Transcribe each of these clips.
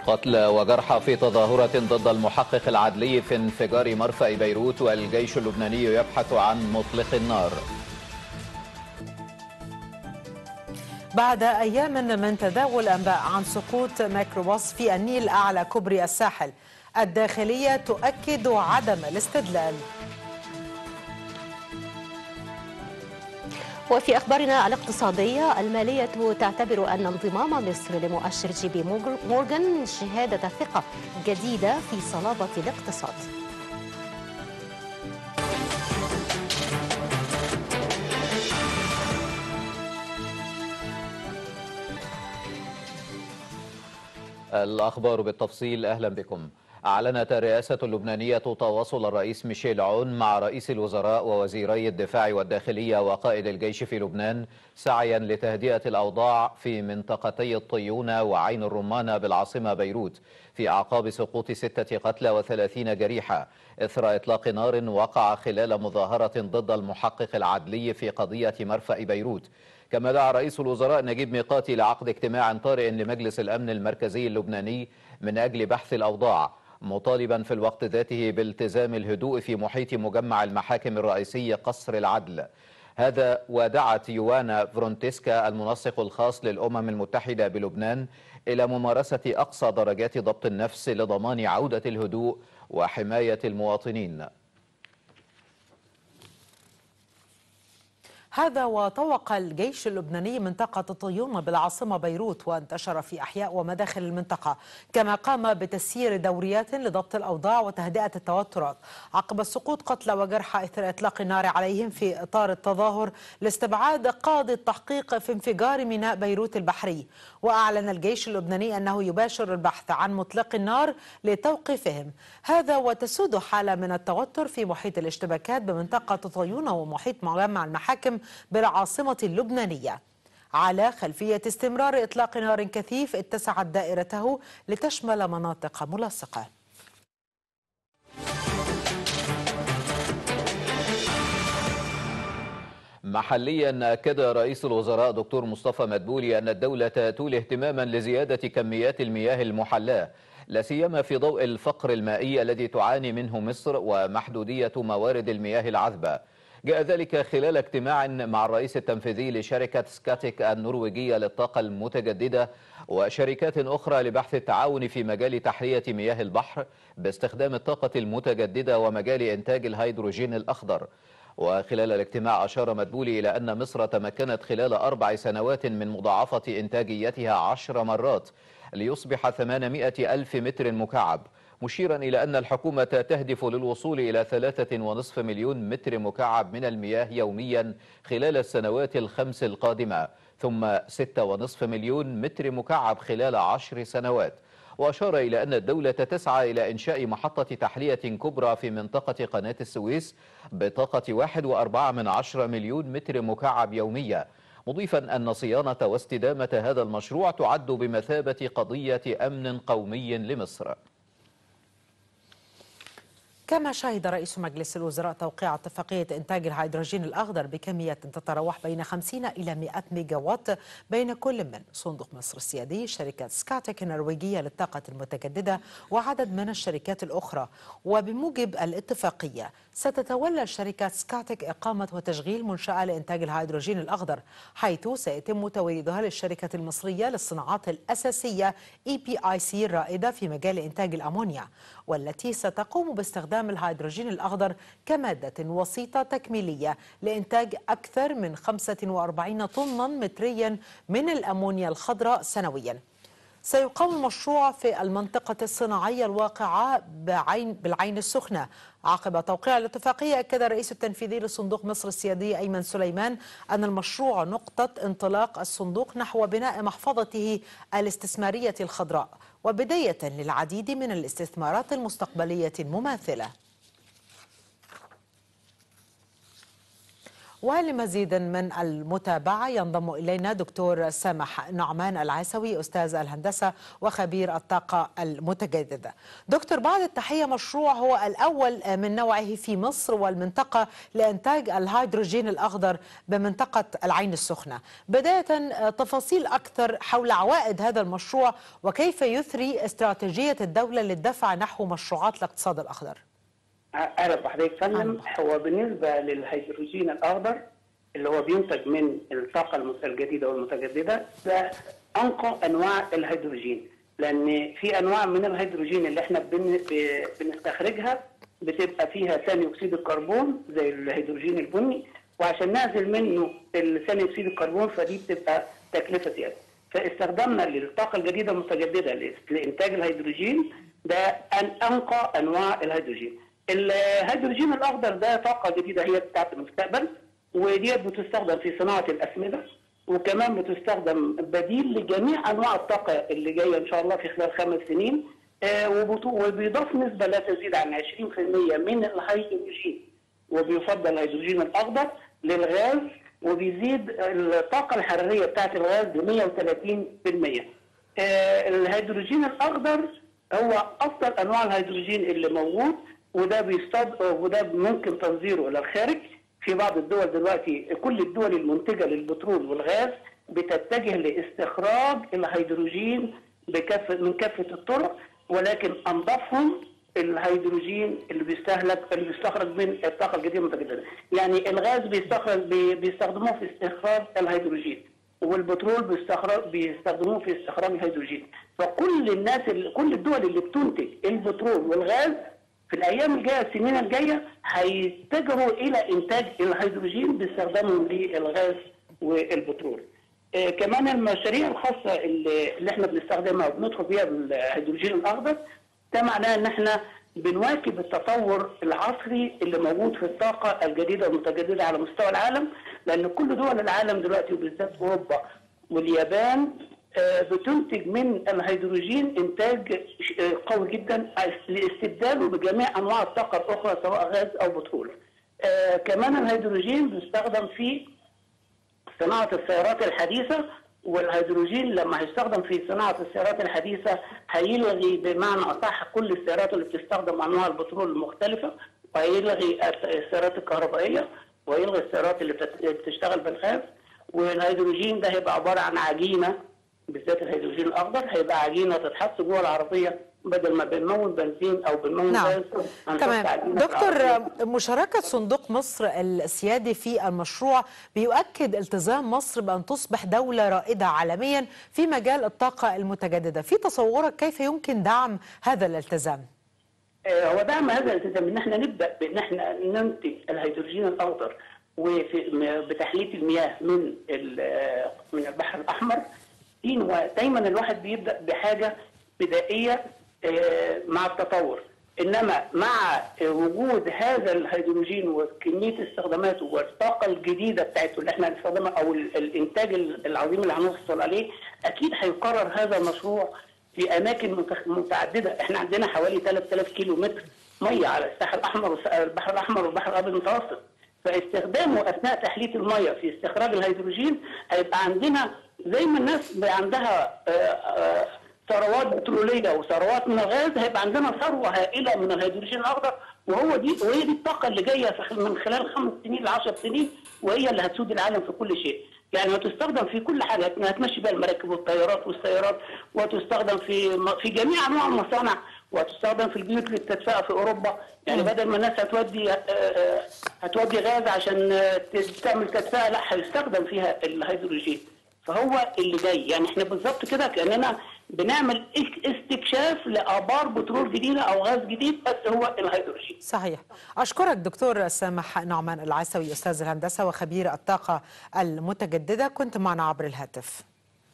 قتلى وجرحى في تظاهرة ضد المحقق العدلي في انفجار مرفأ بيروت، والجيش اللبناني يبحث عن مطلق النار. بعد أيام من تداول أنباء عن سقوط ميكروباص في النيل أعلى كوبري الساحل، الداخلية تؤكد عدم الاستدلال. وفي أخبارنا الاقتصادية، المالية تعتبر أن انضمام مصر لمؤشر جي بي مورغان شهادة ثقة جديدة في صلابة الاقتصاد. الأخبار بالتفصيل. أهلا بكم. أعلنت الرئاسة اللبنانية تواصل الرئيس ميشيل عون مع رئيس الوزراء ووزيري الدفاع والداخلية وقائد الجيش في لبنان سعيا لتهدئة الأوضاع في منطقتي الطيونة وعين الرمانة بالعاصمة بيروت، في أعقاب سقوط 6 قتلى و30 جريحة إثر إطلاق نار وقع خلال مظاهرة ضد المحقق العدلي في قضية مرفأ بيروت. كما دعا رئيس الوزراء نجيب ميقاتي لعقد اجتماع طارئ لمجلس الأمن المركزي اللبناني من أجل بحث الأوضاع، مطالبا في الوقت ذاته بالتزام الهدوء في محيط مجمع المحاكم الرئيسي قصر العدل. هذا ودعت يوانا فرونتسكا المنسق الخاص للأمم المتحدة بلبنان إلى ممارسة أقصى درجات ضبط النفس لضمان عودة الهدوء وحماية المواطنين. هذا وطوق الجيش اللبناني منطقة الطيونة بالعاصمة بيروت وانتشر في أحياء ومداخل المنطقة، كما قام بتسيير دوريات لضبط الأوضاع وتهدئة التوترات عقب سقوط قتلى وجرحى إثر إطلاق النار عليهم في إطار التظاهر لاستبعاد قاضي التحقيق في انفجار ميناء بيروت البحري. وأعلن الجيش اللبناني أنه يباشر البحث عن مطلق النار لتوقيفهم. هذا وتسود حالة من التوتر في محيط الاشتباكات بمنطقة الطيونة ومحيط مجمع المحاكم بالعاصمة اللبنانية، على خلفية استمرار إطلاق نار كثيف اتسعت دائرته لتشمل مناطق ملاصقة. محليا أكد رئيس الوزراء دكتور مصطفى مدبولي أن الدولة تولي اهتماما لزيادة كميات المياه المحلاة، لا سيما في ضوء الفقر المائي الذي تعاني منه مصر ومحدودية موارد المياه العذبة. جاء ذلك خلال اجتماع مع الرئيس التنفيذي لشركة سكاتيك النرويجية للطاقة المتجددة وشركات أخرى لبحث التعاون في مجال تحلية مياه البحر باستخدام الطاقة المتجددة ومجال إنتاج الهيدروجين الأخضر. وخلال الاجتماع أشار مدبولي إلى أن مصر تمكنت خلال 4 سنوات من مضاعفة إنتاجيتها 10 مرات ليصبح 800 ألف متر مكعب، مشيرا إلى أن الحكومة تهدف للوصول إلى 3.5 مليون متر مكعب من المياه يوميا خلال السنوات ال5 القادمة، ثم 6.5 مليون متر مكعب خلال 10 سنوات. وأشار إلى أن الدولة تسعى إلى إنشاء محطة تحلية كبرى في منطقة قناة السويس بطاقة 1.4 مليون متر مكعب يوميا، مضيفا أن صيانة واستدامة هذا المشروع تعد بمثابة قضية أمن قومي لمصر. كما شهد رئيس مجلس الوزراء توقيع اتفاقية إنتاج الهيدروجين الأخضر بكمية تتراوح بين 50 إلى 100 ميجاوات بين كل من صندوق مصر السيادي، شركة سكاتيك النرويجية للطاقة المتجددة وعدد من الشركات الأخرى. وبموجب الاتفاقية ستتولى شركة سكاتيك إقامة وتشغيل منشأة لإنتاج الهيدروجين الأخضر، حيث سيتم توريدها للشركة المصرية للصناعات الأساسية EPIC الرائدة في مجال إنتاج الأمونيا، والتي ستقوم باستخدام الهيدروجين الأخضر كمادة وسيطة تكميلية لإنتاج أكثر من 45 طنا متريا من الأمونيا الخضراء سنويا. سيقام المشروع في المنطقة الصناعية الواقعة بالعين السخنة. عقب توقيع الاتفاقية أكد الرئيس التنفيذي لصندوق مصر السيادي أيمن سليمان أن المشروع نقطة انطلاق الصندوق نحو بناء محفظته الاستثمارية الخضراء وبداية للعديد من الاستثمارات المستقبلية المماثلة. ولمزيد من المتابعة ينضم إلينا دكتور سامح نعمان العيسوي أستاذ الهندسة وخبير الطاقة المتجددة. دكتور، بعد التحية، مشروع هو الأول من نوعه في مصر والمنطقة لإنتاج الهيدروجين الأخضر بمنطقة العين السخنة. بداية، تفاصيل أكثر حول عوائد هذا المشروع وكيف يثري استراتيجية الدولة للدفع نحو مشروعات الاقتصاد الأخضر. اهلا بحضرتك فندم. هو بالنسبه للهيدروجين الاخضر اللي هو بينتج من الطاقه الجديده والمتجدده، ده انقى انواع الهيدروجين، لان في انواع من الهيدروجين اللي احنا بنستخرجها بتبقى فيها ثاني اكسيد الكربون زي الهيدروجين البني، وعشان نعزل منه ثاني اكسيد الكربون فدي بتبقى تكلفه زياده. فاستخدامنا للطاقه الجديده المتجدده لانتاج الهيدروجين ده انقى انواع الهيدروجين. الهيدروجين الاخضر ده طاقه جديده هي بتاعت المستقبل، وديت بتستخدم في صناعه الاسمده، وكمان بتستخدم بديل لجميع انواع الطاقه اللي جايه ان شاء الله في خلال 5 سنين. وبيضاف نسبه لا تزيد عن 20% من الهيدروجين، وبيفضل الهيدروجين الاخضر للغاز، وبيزيد الطاقه الحراريه بتاعت الغاز ب 130%. الهيدروجين الاخضر هو افضل انواع الهيدروجين اللي موجود، وده ممكن تصديره الى الخارج. في بعض الدول دلوقتي، كل الدول المنتجه للبترول والغاز بتتجه لاستخراج الهيدروجين من كافه الطرق، ولكن انظفهم الهيدروجين اللي بيستخرج من الطاقه الجديده المتجدده. يعني الغاز بيستخدموه في استخراج الهيدروجين، والبترول بيستخدموه في استخراج الهيدروجين. فكل كل الدول اللي بتنتج البترول والغاز في الايام الجايه، السنين الجايه، هيتجهوا الى انتاج الهيدروجين باستخدامهم للغاز والبترول. كمان المشاريع الخاصه اللي احنا بنستخدمها وبندخل فيها بالهيدروجين الاخضر، ده معناه ان احنا بنواكب التطور العصري اللي موجود في الطاقه الجديده والمتجدده على مستوى العالم، لان كل دول العالم دلوقتي وبالذات اوروبا واليابان بتنتج من الهيدروجين انتاج قوي جدا لاستبداله بجميع انواع الطاقه الاخرى سواء غاز او بترول. كمان الهيدروجين بيستخدم في صناعه السيارات الحديثه، والهيدروجين لما هيستخدم في صناعه السيارات الحديثه هيلغي بمعنى اصح كل السيارات اللي بتستخدم انواع البترول المختلفه، وهيلغي السيارات الكهربائيه، ويلغي السيارات اللي بتشتغل بالغاز. والهيدروجين ده هيبقى عباره عن عجينه، بالذات الهيدروجين الاخضر هيبقى عجينه تتحط جوه العربيه بدل ما بنمون بنزين او بنمون غاز. تمام دكتور، مشاركه صندوق مصر السيادي في المشروع بيؤكد التزام مصر بان تصبح دوله رائده عالميا في مجال الطاقه المتجدده. في تصورك كيف يمكن دعم هذا الالتزام؟ هو دعم هذا الالتزام ان احنا نبدا بان احنا ننتج الهيدروجين الاخضر بتحليه المياه من البحر الاحمر. دايما الواحد بيبدا بحاجه بدائيه مع التطور، انما مع وجود هذا الهيدروجين وكميه استخداماته والطاقه الجديده بتاعته اللي احنا هنستخدمها او الانتاج العظيم اللي هنوصل عليه، اكيد هيكرر هذا المشروع في اماكن متعدده. احنا عندنا حوالي 3000 كيلو متر ميه على الساحل الاحمر والبحر الاحمر والبحر الابيض المتوسط، فاستخدامه اثناء تحليه الميه في استخراج الهيدروجين هيبقى عندنا زي ما الناس عندها ثروات بتروليه وثروات من الغاز، هيبقى عندنا ثروه هائله من الهيدروجين الاخضر، وهي دي الطاقه اللي جايه من خلال 5 سنين ل 10 سنين، وهي اللي هتسود العالم في كل شيء. يعني هتستخدم في كل حاجه، هتمشي بيها المراكب والطيارات والسيارات، وتستخدم في جميع انواع المصانع، وهتستخدم في البيوت للتدفئه في اوروبا. يعني بدل ما الناس هتودي غاز عشان تعمل تدفئه، لا هيستخدم فيها الهيدروجين. فهو اللي جاي، يعني احنا بالظبط كده كاننا بنعمل استكشاف لابار بترول جديده او غاز جديد، بس هو الهيدروجين. صحيح. اشكرك دكتور سامح نعمان العيسوي استاذ الهندسه وخبير الطاقه المتجدده، كنت معنا عبر الهاتف.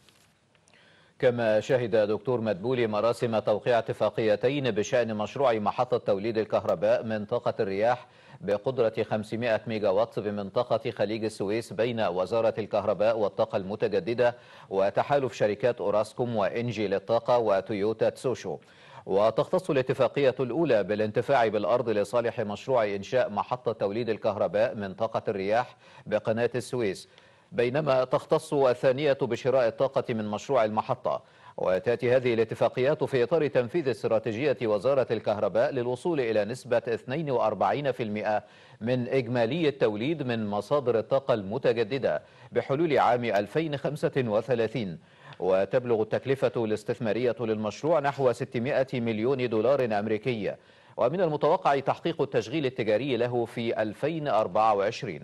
كما شهد دكتور مدبولي مراسم توقيع اتفاقيتين بشأن مشروع محطة توليد الكهرباء من طاقة الرياح بقدرة 500 ميجا وات بمنطقة خليج السويس بين وزارة الكهرباء والطاقة المتجددة وتحالف شركات أوراسكوم وإنجي للطاقة وتويوتا تسوشو. وتختص الاتفاقية الأولى بالانتفاع بالأرض لصالح مشروع إنشاء محطة توليد الكهرباء من طاقة الرياح بقناة السويس، بينما تختص الثانية بشراء الطاقة من مشروع المحطة. وتأتي هذه الاتفاقيات في إطار تنفيذ استراتيجية وزارة الكهرباء للوصول إلى نسبة 42% من إجمالي التوليد من مصادر الطاقة المتجددة بحلول عام 2035. وتبلغ التكلفة الاستثمارية للمشروع نحو 600 مليون دولار أمريكي، ومن المتوقع تحقيق التشغيل التجاري له في 2024.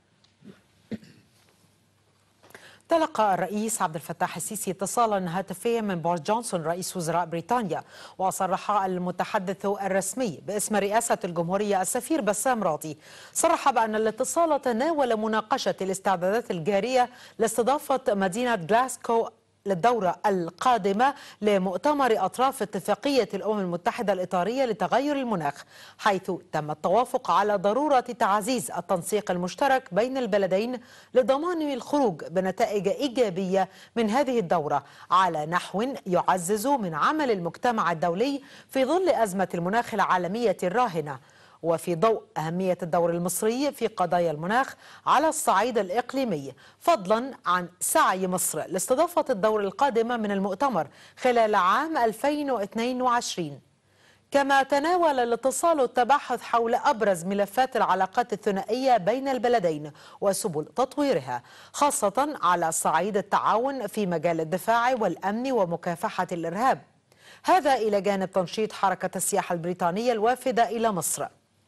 تلقى الرئيس عبد الفتاح السيسي اتصالا هاتفيا من بوريس جونسون رئيس وزراء بريطانيا، وصرح المتحدث الرسمي باسم رئاسة الجمهورية السفير بسام راضي صرح بأن الاتصال تناول مناقشة الاستعدادات الجارية لاستضافة مدينة غلاسكو للدورة القادمة لمؤتمر أطراف اتفاقية الأمم المتحدة الإطارية لتغير المناخ، حيث تم التوافق على ضرورة تعزيز التنسيق المشترك بين البلدين لضمان الخروج بنتائج إيجابية من هذه الدورة على نحو يعزز من عمل المجتمع الدولي في ظل أزمة المناخ العالمية الراهنة، وفي ضوء أهمية الدور المصري في قضايا المناخ على الصعيد الإقليمي، فضلا عن سعي مصر لاستضافة الدور القادمة من المؤتمر خلال عام 2022. كما تناول الاتصال التباحث حول أبرز ملفات العلاقات الثنائية بين البلدين وسبل تطويرها، خاصة على صعيد التعاون في مجال الدفاع والأمن ومكافحة الإرهاب، هذا إلى جانب تنشيط حركة السياحة البريطانية الوافدة إلى مصر.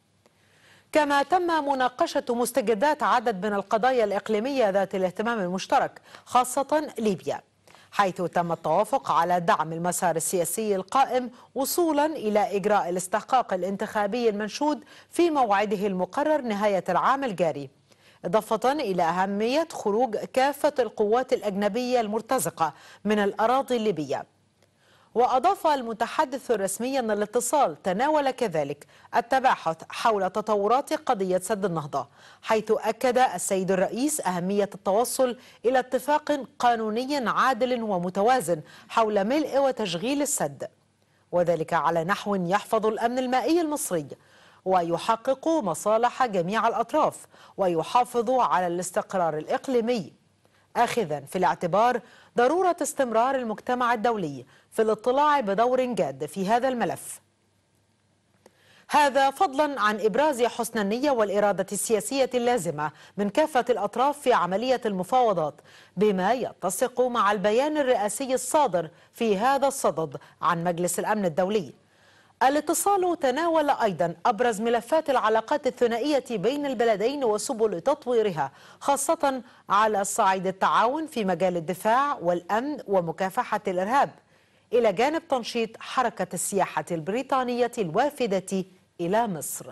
كما تم مناقشة مستجدات عدد من القضايا الإقليمية ذات الاهتمام المشترك، خاصة ليبيا، حيث تم التوافق على دعم المسار السياسي القائم وصولا إلى إجراء الاستحقاق الانتخابي المنشود في موعده المقرر نهاية العام الجاري، إضافة إلى أهمية خروج كافة القوات الأجنبية المرتزقة من الأراضي الليبية. وأضاف المتحدث الرسمي أن الاتصال تناول كذلك التباحث حول تطورات قضية سد النهضة، حيث أكد السيد الرئيس أهمية التوصل إلى اتفاق قانوني عادل ومتوازن حول ملء وتشغيل السد، وذلك على نحو يحفظ الأمن المائي المصري ويحقق مصالح جميع الأطراف ويحافظ على الاستقرار الإقليمي، آخذا في الاعتبار ضرورة استمرار المجتمع الدولي في الاطلاع بدور جاد في هذا الملف، هذا فضلا عن إبراز حسن النية والإرادة السياسية اللازمة من كافة الأطراف في عملية المفاوضات، بما يتسق مع البيان الرئاسي الصادر في هذا الصدد عن مجلس الأمن الدولي. الاتصال تناول أيضا أبرز ملفات العلاقات الثنائية بين البلدين وسبل تطويرها، خاصة على صعيد التعاون في مجال الدفاع والأمن ومكافحة الإرهاب، إلى جانب تنشيط حركة السياحة البريطانية الوافدة إلى مصر.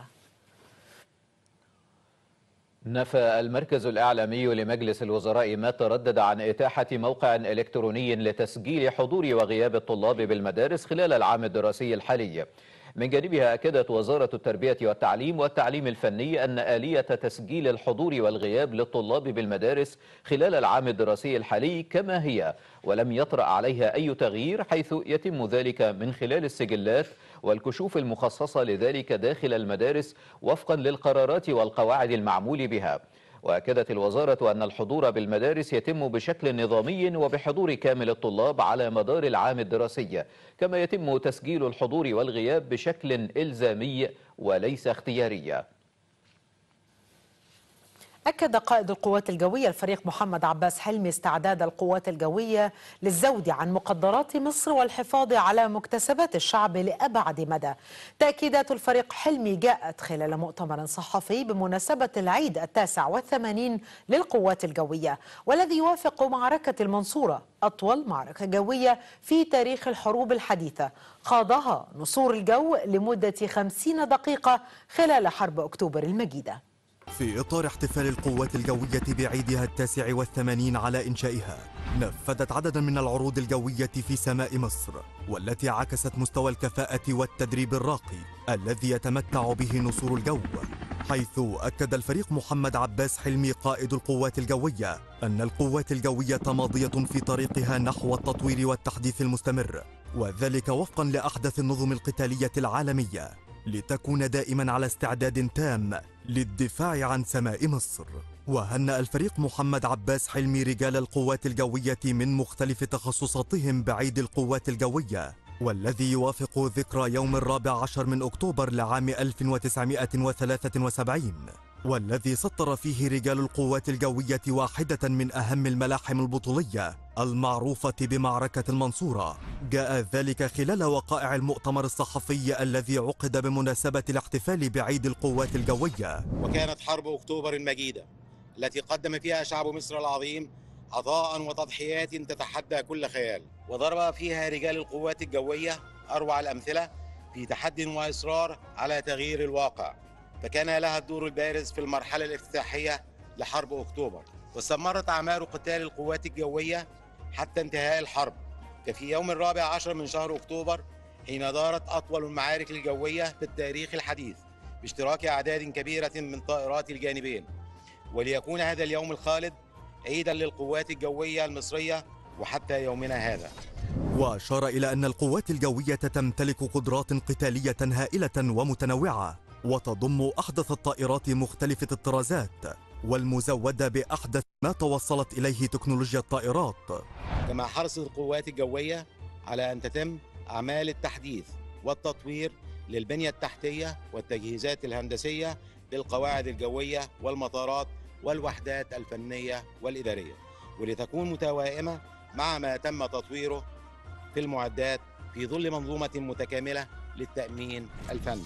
نفى المركز الإعلامي لمجلس الوزراء ما تردد عن إتاحة موقع إلكتروني لتسجيل حضور وغياب الطلاب بالمدارس خلال العام الدراسي الحالي. من جانبها أكدت وزارة التربية والتعليم والتعليم الفني أن آلية تسجيل الحضور والغياب للطلاب بالمدارس خلال العام الدراسي الحالي كما هي، ولم يطرأ عليها أي تغيير، حيث يتم ذلك من خلال السجلات والكشوف المخصصة لذلك داخل المدارس وفقا للقرارات والقواعد المعمول بها. وأكدت الوزارة أن الحضور بالمدارس يتم بشكل نظامي وبحضور كامل الطلاب على مدار العام الدراسي، كما يتم تسجيل الحضور والغياب بشكل إلزامي وليس اختياري. أكد قائد القوات الجوية الفريق محمد عباس حلمي استعداد القوات الجوية للزود عن مقدرات مصر والحفاظ على مكتسبات الشعب لأبعد مدى. تأكيدات الفريق حلمي جاءت خلال مؤتمر صحفي بمناسبة العيد 89 للقوات الجوية، والذي يوافق معركة المنصورة، أطول معركة جوية في تاريخ الحروب الحديثة، خاضها نصور الجو لمدة 50 دقيقة خلال حرب أكتوبر المجيدة. في إطار احتفال القوات الجوية بعيدها 89 على إنشائها، نفذت عددا من العروض الجوية في سماء مصر، والتي عكست مستوى الكفاءة والتدريب الراقي الذي يتمتع به نصور الجو، حيث أكد الفريق محمد عباس حلمي قائد القوات الجوية أن القوات الجوية ماضية في طريقها نحو التطوير والتحديث المستمر، وذلك وفقا لأحدث النظم القتالية العالمية لتكون دائما على استعداد تام للدفاع عن سماء مصر. وهنأ الفريق محمد عباس حلمي رجال القوات الجوية من مختلف تخصصاتهم بعيد القوات الجوية، والذي يوافق ذكرى يوم 14 من أكتوبر لعام 1973، والذي سطر فيه رجال القوات الجوية واحدة من أهم الملاحم البطولية المعروفة بمعركة المنصورة. جاء ذلك خلال وقائع المؤتمر الصحفي الذي عقد بمناسبة الاحتفال بعيد القوات الجوية. وكانت حرب أكتوبر المجيدة التي قدم فيها شعب مصر العظيم عطاء وتضحيات تتحدى كل خيال، وضرب فيها رجال القوات الجوية أروع الأمثلة في تحدي وإصرار على تغيير الواقع، فكان لها الدور البارز في المرحلة الافتتاحية لحرب أكتوبر، واستمرت أعمال قتال القوات الجوية حتى انتهاء الحرب، كفي يوم 14 من شهر أكتوبر حين دارت أطول المعارك الجوية في التاريخ الحديث باشتراك أعداد كبيرة من طائرات الجانبين، وليكون هذا اليوم الخالد عيدا للقوات الجوية المصرية وحتى يومنا هذا. وأشار إلى أن القوات الجوية تمتلك قدرات قتالية هائلة ومتنوعة، وتضم أحدث الطائرات مختلفة الطرازات والمزودة بأحدث ما توصلت إليه تكنولوجيا الطائرات. كما حرصت القوات الجوية على أن تتم أعمال التحديث والتطوير للبنية التحتية والتجهيزات الهندسية للقواعد الجوية والمطارات والوحدات الفنية والإدارية، ولتكون متوائمة مع ما تم تطويره في المعدات في ظل منظومة متكاملة للتأمين الفني.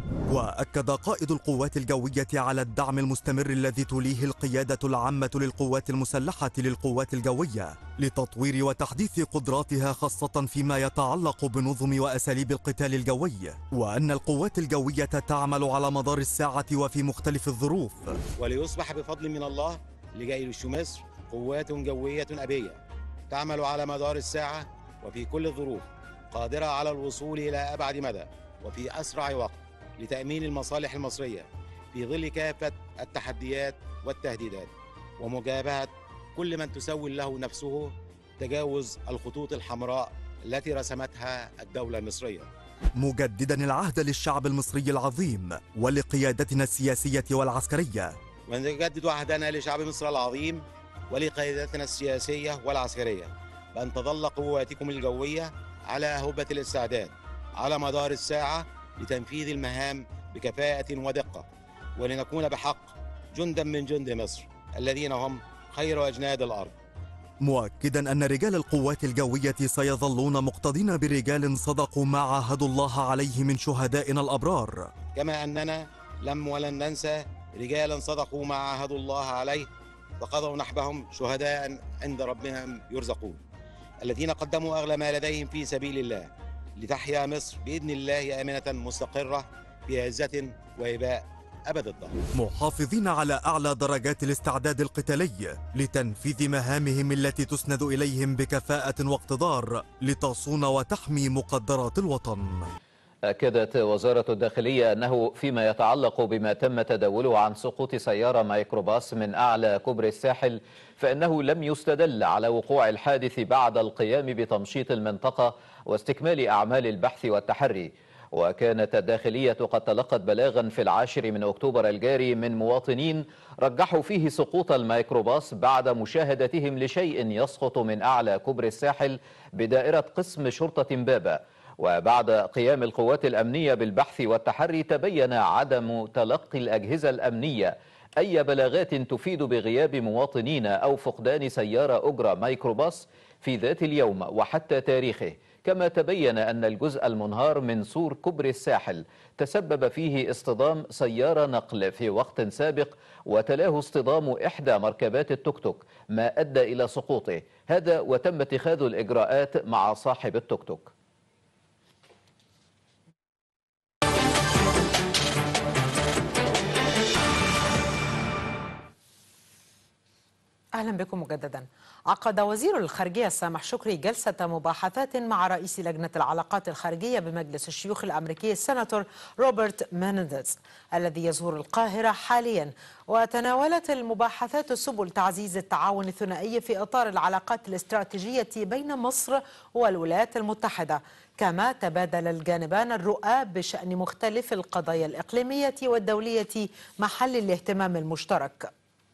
وأكد قائد القوات الجوية على الدعم المستمر الذي توليه القيادة العامة للقوات المسلحة للقوات الجوية لتطوير وتحديث قدراتها، خاصة فيما يتعلق بنظم وأساليب القتال الجوي، وأن القوات الجوية تعمل على مدار الساعة وفي مختلف الظروف. وليصبح بفضل من الله لجيش مصر قوات جوية أبية تعمل على مدار الساعة وفي كل الظروف، قادرة على الوصول إلى أبعد مدى وفي أسرع وقت لتأمين المصالح المصرية في ظل كافة التحديات والتهديدات، ومجابهة كل من تسول له نفسه تجاوز الخطوط الحمراء التي رسمتها الدولة المصرية. مجددا العهد للشعب المصري العظيم ولقيادتنا السياسية والعسكرية. ونجدد عهدنا لشعب مصر العظيم ولقيادتنا السياسية والعسكرية بأن تظل قواتكم الجوية على هبة الاستعداد على مدار الساعة لتنفيذ المهام بكفاءة ودقة، ولنكون بحق جندا من جند مصر الذين هم خير أجناد الأرض. مؤكدا أن رجال القوات الجوية سيظلون مقتدين برجال صدقوا ما عاهدوا الله عليه من شهدائنا الأبرار، كما أننا لم ولن ننسى رجالا صدقوا ما عاهدوا الله عليه وقضوا نحبهم شهداء عند ربهم يرزقون، الذين قدموا أغلى ما لديهم في سبيل الله لتحيا مصر بإذن الله آمنة مستقرة بعزة وإباء أبد الدهر، محافظين على أعلى درجات الاستعداد القتالي لتنفيذ مهامهم التي تسند إليهم بكفاءة واقتدار لتصون وتحمي مقدرات الوطن. أكدت وزارة الداخلية أنه فيما يتعلق بما تم تداوله عن سقوط سيارة ميكروباص من أعلى كوبري الساحل، فإنه لم يستدل على وقوع الحادث بعد القيام بتمشيط المنطقة واستكمال أعمال البحث والتحري. وكانت الداخلية قد تلقت بلاغا في 10 من أكتوبر الجاري من مواطنين رجحوا فيه سقوط الميكروباص بعد مشاهدتهم لشيء يسقط من أعلى كوبري الساحل بدائرة قسم شرطة إمبابة. وبعد قيام القوات الأمنية بالبحث والتحري تبين عدم تلقي الأجهزة الأمنية أي بلاغات تفيد بغياب مواطنين أو فقدان سيارة أجرة ميكروباص في ذات اليوم وحتى تاريخه. كما تبين أن الجزء المنهار من سور كوبري الساحل تسبب فيه اصطدام سيارة نقل في وقت سابق وتلاه اصطدام إحدى مركبات التوك توك ما أدى إلى سقوطه، هذا وتم اتخاذ الإجراءات مع صاحب التوك توك. أهلا بكم مجددا. عقد وزير الخارجية سامح شكري جلسة مباحثات مع رئيس لجنة العلاقات الخارجية بمجلس الشيوخ الأمريكي السيناتور روبرت مينينديز الذي يزور القاهرة حاليا، وتناولت المباحثات سبل تعزيز التعاون الثنائي في إطار العلاقات الاستراتيجية بين مصر والولايات المتحدة. كما تبادل الجانبان الرؤى بشأن مختلف القضايا الإقليمية والدولية محل الاهتمام المشترك.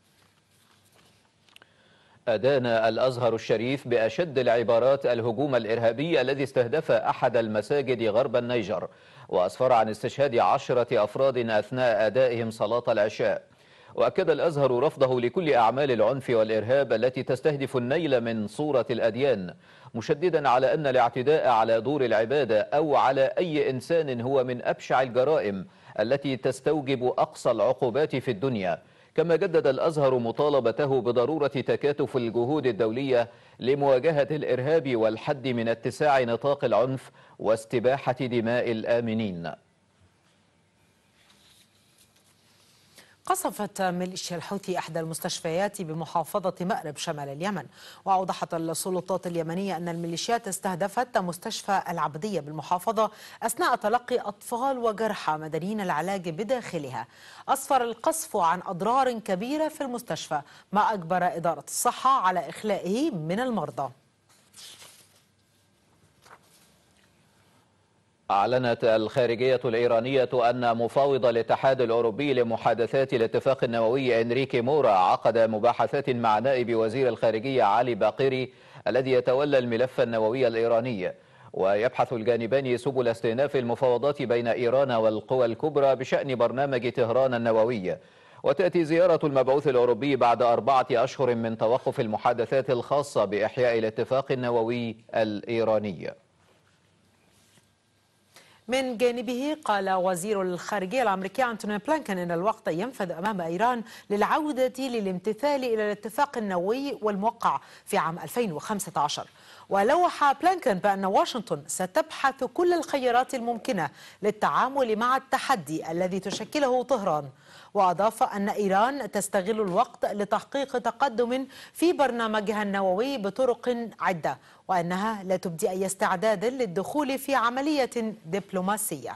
أدان الأزهر الشريف بأشد العبارات الهجوم الإرهابي الذي استهدف أحد المساجد غرب النيجر، وأسفر عن استشهاد 10 أفراد أثناء أدائهم صلاة العشاء. وأكد الأزهر رفضه لكل أعمال العنف والإرهاب التي تستهدف النيل من صورة الأديان، مشددا على أن الاعتداء على دور العبادة أو على أي إنسان هو من أبشع الجرائم التي تستوجب أقصى العقوبات في الدنيا. كما جدد الأزهر مطالبته بضرورة تكاتف الجهود الدولية لمواجهة الإرهاب والحد من اتساع نطاق العنف واستباحة دماء الآمنين. قصفت ميليشيا الحوثي إحدى المستشفيات بمحافظة مأرب شمال اليمن، وأوضحت السلطات اليمنية أن الميليشيات استهدفت مستشفى العبدية بالمحافظة أثناء تلقي أطفال وجرحى مدنيين العلاج بداخلها. أسفر القصف عن أضرار كبيرة في المستشفى، ما أجبر إدارة الصحة على إخلائه من المرضى. أعلنت الخارجية الإيرانية أن مفاوض الاتحاد الأوروبي لمحادثات الاتفاق النووي إنريكي مورا عقد مباحثات مع نائب وزير الخارجية علي باقري الذي يتولى الملف النووي الإيراني. ويبحث الجانبان سبل استئناف المفاوضات بين إيران والقوى الكبرى بشأن برنامج طهران النووي. وتأتي زيارة المبعوث الأوروبي بعد 4 أشهر من توقف المحادثات الخاصة بإحياء الاتفاق النووي الإيراني. من جانبه قال وزير الخارجية الأمريكي أنتوني بلينكن إن الوقت ينفذ أمام إيران للعودة للامتثال إلى الاتفاق النووي والموقع في عام 2015. ولوح بلينكن بأن واشنطن ستبحث كل الخيارات الممكنة للتعامل مع التحدي الذي تشكله طهران. وأضاف أن إيران تستغل الوقت لتحقيق تقدم في برنامجها النووي بطرق عدة، وأنها لا تبدي أي استعداد للدخول في عملية دبلوماسية.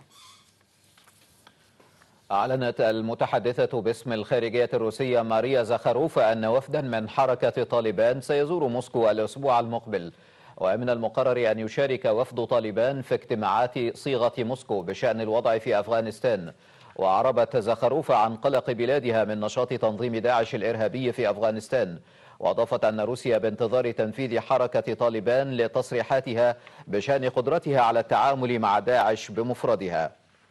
أعلنت المتحدثة باسم الخارجية الروسية ماريا زخاروفا أن وفدا من حركة طالبان سيزور موسكو الأسبوع المقبل. ومن المقرر أن يشارك وفد طالبان في اجتماعات صيغة موسكو بشأن الوضع في أفغانستان. وأعربت زخاروفا عن قلق بلادها من نشاط تنظيم داعش الإرهابي في أفغانستان. وأضافت أن روسيا بانتظار تنفيذ حركة طالبان لتصريحاتها بشأن قدرتها على التعامل مع داعش بمفردها.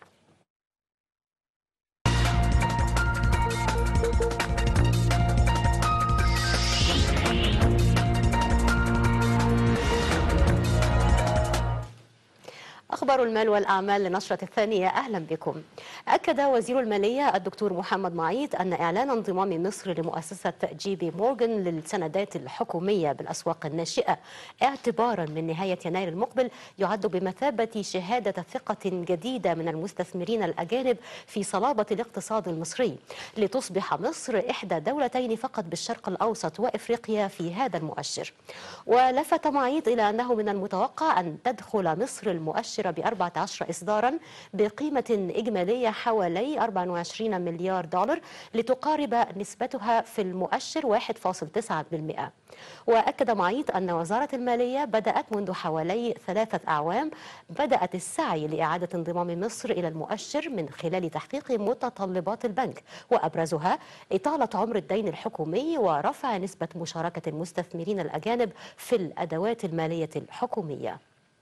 أخبار المال والأعمال لنشرة الثانية، أهلا بكم. أكد وزير المالية الدكتور محمد معيط أن إعلان انضمام مصر لمؤسسة جي بي مورغان للسندات الحكومية بالأسواق الناشئة اعتبارا من نهاية يناير المقبل يعد بمثابة شهادة ثقة جديدة من المستثمرين الأجانب في صلابة الاقتصاد المصري، لتصبح مصر إحدى دولتين فقط بالشرق الأوسط وإفريقيا في هذا المؤشر. ولفت معيط إلى أنه من المتوقع أن تدخل مصر المؤشر ب14 إصدارا بقيمة إجمالية حوالي 24 مليار دولار، لتقارب نسبتها في المؤشر 1.9%. وأكد معيط أن وزارة المالية بدأت منذ حوالي 3 أعوام بدأت السعي لإعادة انضمام مصر إلى المؤشر من خلال تحقيق متطلبات البنك، وأبرزها إطالة عمر الدين الحكومي ورفع نسبة مشاركة المستثمرين الأجانب في الأدوات المالية الحكومية.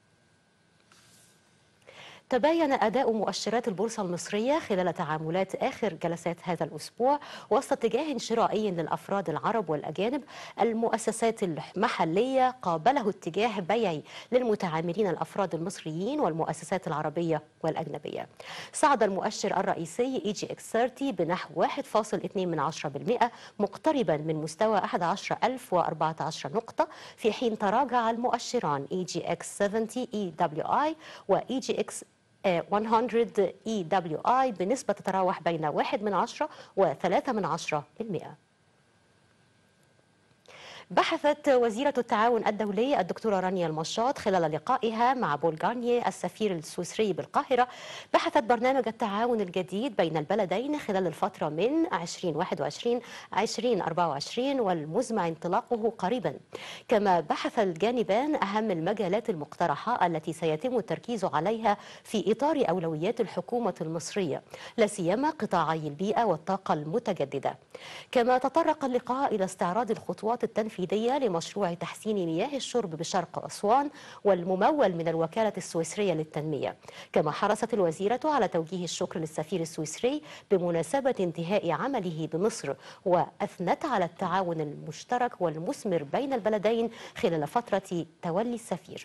تباين أداء مؤشرات البورصة المصرية خلال تعاملات آخر جلسات هذا الأسبوع وسط اتجاه شرائي للأفراد العرب والأجانب. المؤسسات المحلية قابله اتجاه بيعي للمتعاملين الأفراد المصريين والمؤسسات العربية والأجنبية. صعد المؤشر الرئيسي EGX 30 بنحو 1.2% مقتربا من مستوى 11,014 نقطة، في حين تراجع المؤشران EGX 70 EWI و EGX 100 EWI بنسبة تتراوح بين 0.1% و 0.3%. بحثت وزيرة التعاون الدولي الدكتورة رانيا المشاط خلال لقائها مع بول غارنيه السفير السويسري بالقاهرة بحثت برنامج التعاون الجديد بين البلدين خلال الفترة من 2021-2024 والمزمع انطلاقه قريبا. كما بحث الجانبان أهم المجالات المقترحة التي سيتم التركيز عليها في إطار أولويات الحكومة المصرية، لا سيما قطاعي البيئة والطاقة المتجددة. كما تطرق اللقاء إلى استعراض الخطوات التنفيذية لمشروع تحسين مياه الشرب بشرق أسوان والممول من الوكالة السويسرية للتنمية. كما حرصت الوزيرة على توجيه الشكر للسفير السويسري بمناسبة انتهاء عمله بمصر، وأثنت على التعاون المشترك والمثمر بين البلدين خلال فترة تولي السفير.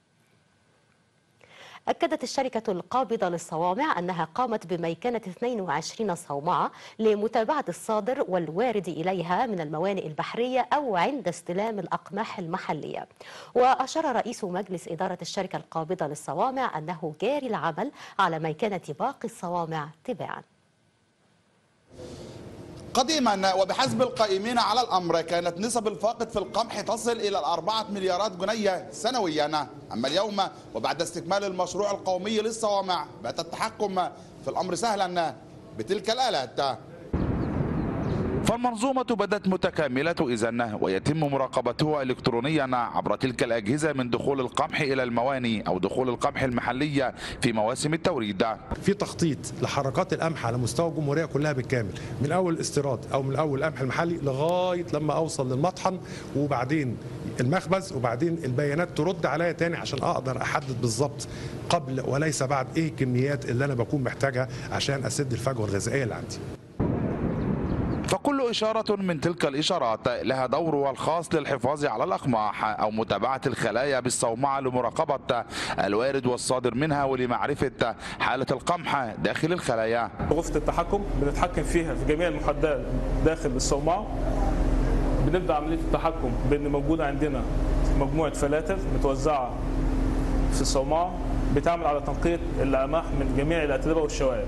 أكدت الشركة القابضة للصوامع أنها قامت بميكنة 22 صومعة لمتابعة الصادر والوارد إليها من الموانئ البحرية أو عند استلام الأقماح المحلية. وأشار رئيس مجلس إدارة الشركة القابضة للصوامع أنه جاري العمل على ميكنة باقي الصوامع تباعا. قديما وبحسب القائمين على الأمر كانت نسب الفاقد في القمح تصل إلى 4 مليارات جنيه سنويا. أما اليوم وبعد استكمال المشروع القومي للصوامع بات التحكم في الأمر سهلا بتلك الآلات. فالمنظومة بدت متكاملة إذن، ويتم مراقبتها إلكترونيا عبر تلك الأجهزة من دخول القمح إلى المواني أو دخول القمح المحلية في مواسم التوريد. في تخطيط لحركات القمح على مستوى الجمهورية كلها بالكامل، من أول الاستيراد أو من أول القمح المحلي لغاية لما أوصل للمطحن وبعدين المخبز، وبعدين البيانات ترد عليا تاني عشان أقدر أحدد بالظبط قبل وليس بعد إيه الكميات اللي أنا بكون محتاجها عشان أسد الفجوة الغذائية اللي عندي. فكل إشارة من تلك الإشارات لها دورها الخاص للحفاظ على الأقماح أو متابعة الخلايا بالصومعة لمراقبة الوارد والصادر منها ولمعرفة حالة القمح داخل الخلايا. غرفة التحكم بنتحكم فيها في جميع المحدات داخل الصومعة. بنبدأ عملية التحكم بأن موجودة عندنا مجموعة فلاتر متوزعة في الصومعة بتعمل على تنقية الأقماح من جميع الأتربة والشوائب.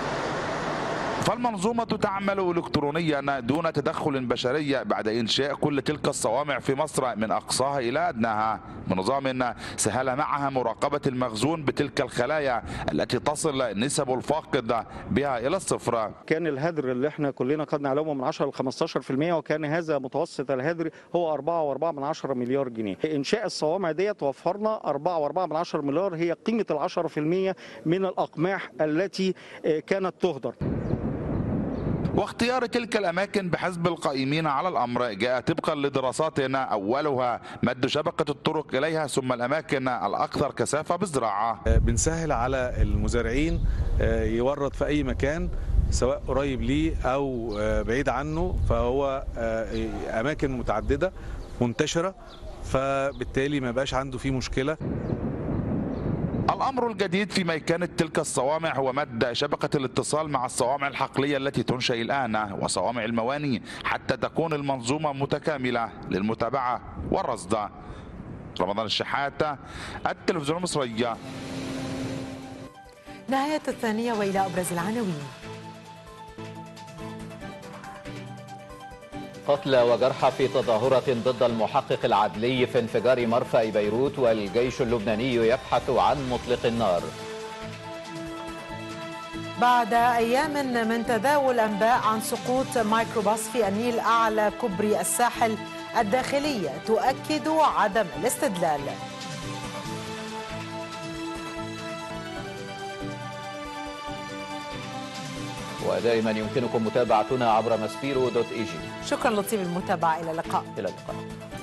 فالمنظومة تعمل إلكترونيا دون تدخل بشري بعد إنشاء كل تلك الصوامع في مصر من أقصاها إلى أدناها، بنظام سهل معها مراقبة المخزون بتلك الخلايا التي تصل نسب الفاقد بها إلى الصفر. كان الهدر اللي احنا كلنا قد نعلمه من 10 ل 15%، وكان هذا متوسط الهدر هو 4.4 مليار جنيه. إنشاء الصوامع ديت وفرنا 4.4 مليار، هي قيمة 10% من الأقماح التي كانت تهدر. واختيار تلك الأماكن بحسب القائمين على الأمر جاء طبقا لدراساتنا أولها مد شبكة الطرق إليها، ثم الأماكن الأكثر كثافة بالزراعة. بنسهل على المزارعين يورد في أي مكان سواء قريب ليه أو بعيد عنه، فهو أماكن متعددة منتشرة، فبالتالي ما بقاش عنده فيه مشكلة. الأمر الجديد في ميكنة تلك الصوامع هو مد شبكة الاتصال مع الصوامع الحقلية التي تنشئ الآن وصوامع المواني حتى تكون المنظومة متكاملة للمتابعة والرصد. رمضان الشحات، التلفزيون المصري. نهاية الثانية وإلى أبرز العناوين. قتلى وجرحى في تظاهرة ضد المحقق العدلي في انفجار مرفأ بيروت، والجيش اللبناني يبحث عن مطلق النار. بعد أيام من تداول أنباء عن سقوط ميكروباص في النيل أعلى كوبري الساحل الداخلية تؤكد عدم الاستدلال. ودائما يمكنكم متابعتنا عبر masfiro.eg. شكرا لطيف المتابعة، إلى اللقاء. إلى اللقاء.